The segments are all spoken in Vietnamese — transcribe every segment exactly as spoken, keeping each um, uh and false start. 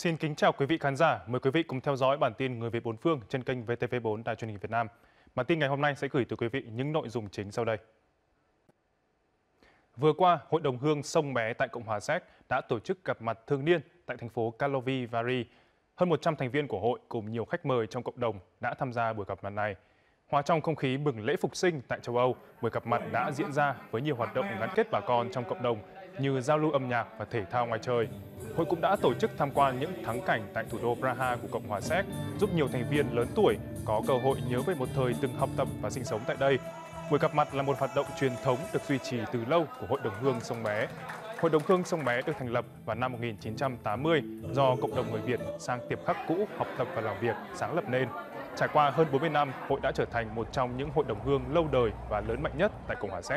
Xin kính chào quý vị khán giả. Mời quý vị cùng theo dõi bản tin Người Việt bốn phương trên kênh vê tê vê bốn Đài Truyền hình Việt Nam. Bản tin ngày hôm nay sẽ gửi tới quý vị những nội dung chính sau đây. Vừa qua, Hội đồng Hương Sông Bé tại Cộng hòa Séc đã tổ chức gặp mặt thường niên tại thành phố Karlovy Vary. Hơn một trăm thành viên của hội cùng nhiều khách mời trong cộng đồng đã tham gia buổi gặp mặt này. Hòa trong không khí mừng lễ phục sinh tại châu Âu, buổi gặp mặt đã diễn ra với nhiều hoạt động gắn kết bà con trong cộng đồng như giao lưu âm nhạc và thể thao ngoài trời. Hội cũng đã tổ chức tham quan những thắng cảnh tại thủ đô Praha của Cộng hòa Séc, giúp nhiều thành viên lớn tuổi có cơ hội nhớ về một thời từng học tập và sinh sống tại đây. Buổi gặp mặt là một hoạt động truyền thống được duy trì từ lâu của Hội đồng Hương Sông Bé. Hội đồng Hương Sông Bé được thành lập vào năm một nghìn chín trăm tám mươi do cộng đồng người Việt sang Tiệp Khắc cũ học tập và làm việc sáng lập nên. Trải qua hơn bốn mươi năm, hội đã trở thành một trong những hội đồng hương lâu đời và lớn mạnh nhất tại Cộng hòa Séc.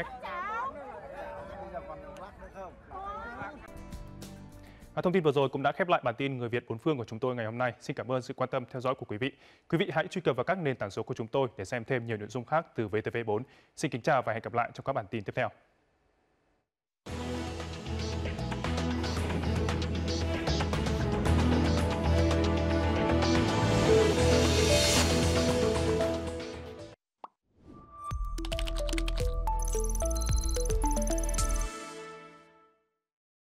Và thông tin vừa rồi cũng đã khép lại bản tin Người Việt bốn phương của chúng tôi ngày hôm nay. Xin cảm ơn sự quan tâm theo dõi của quý vị. Quý vị hãy truy cập vào các nền tảng số của chúng tôi để xem thêm nhiều nội dung khác từ vê tê vê bốn. Xin kính chào và hẹn gặp lại trong các bản tin tiếp theo.